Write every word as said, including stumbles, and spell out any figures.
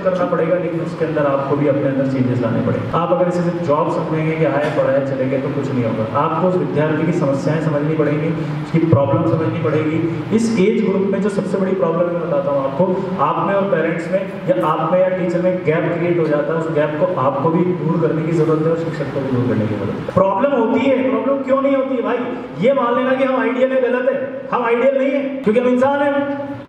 करना पड़ेगा, लेकिन उसके अंदर आपको भी अपने अंदर चेंजेस लाने पड़ेंगे। आप अगर इसे सिर्फ जॉब समझेंगे कि आए पढ़ाए चलेंगे तो कुछ नहीं होगा। आपको उस विद्यार्थी की समस्याएं समझनी पड़ेंगी, उसकी प्रॉब्लम समझनी पड़ेगी। इस एज ग्रुप में जो सबसे बड़ी प्रॉब्लम मैं बताता हूँ आपको, आप में और पेरेंट्स में या आप में या टीचर में गैप क्रिएट हो जाता है। उस गैप को आपको भी दूर करने की जरूरत है और शिक्षक को भी दूर करने की जरूरत है। प्रॉब्लम होती है, प्रॉब्लम क्यों नहीं होती है भाई? ये मान लेना कि हम आइडियल है गलत है। हम आइडियल नहीं है क्योंकि हम इंसान हैं।